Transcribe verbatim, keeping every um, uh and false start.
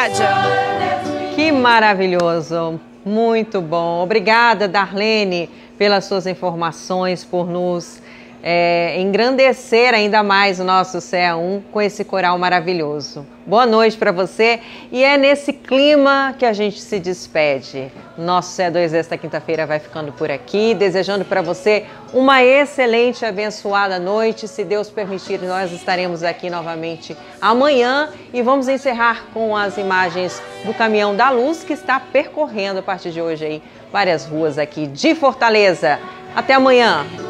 Nádia. Que maravilhoso, muito bom. Obrigada, Darlene, pelas suas informações, por nos é, engrandecer ainda mais o nosso C E A um com esse coral maravilhoso. Boa noite para você e é nesse clima que a gente se despede. Nosso C E A dois desta quinta-feira vai ficando por aqui, desejando para você uma excelente e abençoada noite. Se Deus permitir, nós estaremos aqui novamente amanhã e vamos encerrar com as imagens do Caminhão da Luz que está percorrendo a partir de hoje aí várias ruas aqui de Fortaleza. Até amanhã!